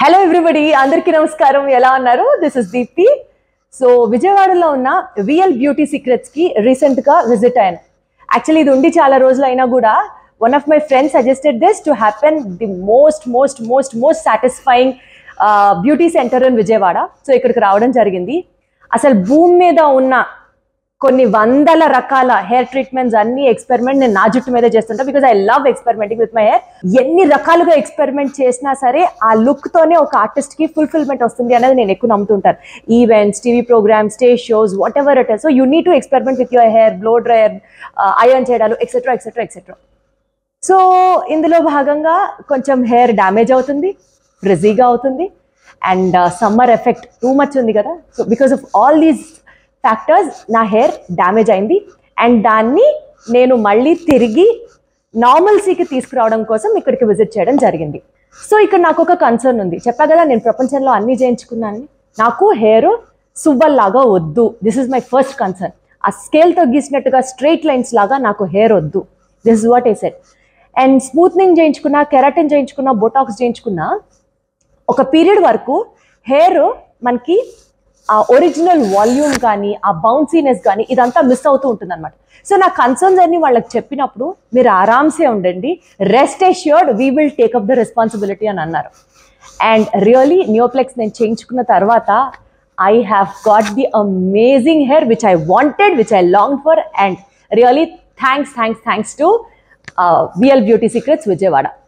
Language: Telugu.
హలో ఎవ్రీబడి, అందరికీ నమస్కారం. ఎలా ఉన్నారు? This is Deepti. సో విజయవాడలో ఉన్న విఎల్ బ్యూటీ సీక్రెట్స్ కి రీసెంట్ గా విజిట్ అయ్యాను. యాక్చువల్లీ ఇది ఉండి చాలా రోజులు అయినా కూడా one of my friends suggested this to happen the most satisfying beauty centre in Vijayawada. So ఇక్కడికి రావడం జరిగింది. అసలు భూమి మీద ఉన్న కొన్ని వందల రకాల హెయిర్ ట్రీట్మెంట్స్ అన్ని ఎక్స్పెరిమెంట్ నేను నా జుట్టు మీద చేస్తుంటా, because I love experimenting with my hair. ఎన్ని రకాలుగా ఎక్స్పెరిమెంట్ చేసినా సరే ఆ లుక్ తోనే ఒక ఆర్టిస్ట్ కి ఫుల్ఫిల్మెంట్ వస్తుంది అనేది నేను ఎక్కువ నమ్ముతుంటాను. Events, TV programmes, stage shows, whatever it is. So you need to experiment with your hair, blow dryer, iron చేయడాలు, ఎక్సెట్రా ఎక్సెట్రా ఎక్సెట్రా. సో ఇందులో భాగంగా కొంచెం హెయిర్ డ్యామేజ్ అవుతుంది, ఫ్రిజీగా అవుతుంది, and summer effect too much ఉంది కదా. So because of all these factors నా హెయిర్ డ్యామేజ్ అయింది. అండ్ దాన్ని నేను మళ్ళీ తిరిగి నార్మల్సీకి తీసుకురావడం కోసం ఇక్కడికి విజిట్ చేయడం జరిగింది. సో ఇక్కడ నాకు ఒక కన్సర్న్ ఉంది. చెప్పా కదా నేను ప్రపంచంలో అన్నీ చేయించుకున్నాను. నాకు హెయిర్ సువ్వల్లాగా వద్దు. This is my first concern. ఆ స్కేల్తో గీసినట్టుగా స్ట్రైట్ లైన్స్ లాగా నాకు హెయిర్ వద్దు. This is what I said. And smoothening చేయించుకున్నా, కెరాటిన్ చేయించుకున్నా, బోటాక్స్ చేయించుకున్నా ఒక పీరియడ్ వరకు హెయిర్ మనకి ఆ ఒరిజినల్ వాల్యూమ్ కానీ, ఆ బౌన్సీనెస్ కానీ ఇదంతా మిస్ అవుతూ ఉంటుంది అనమాట. సో నా కన్సర్న్స్ అన్ని వాళ్ళకి చెప్పినప్పుడు మీరు ఆరామ్సే ఉండండి, rest assured, we will take up the responsibility అని అన్నారు. అండ్ రియలీ నియోప్లెక్స్ నేను చేయించుకున్న తర్వాత I have got the amazing hair which I wanted, which I long for. And really thanks to V L beauty secrets Vijayawada.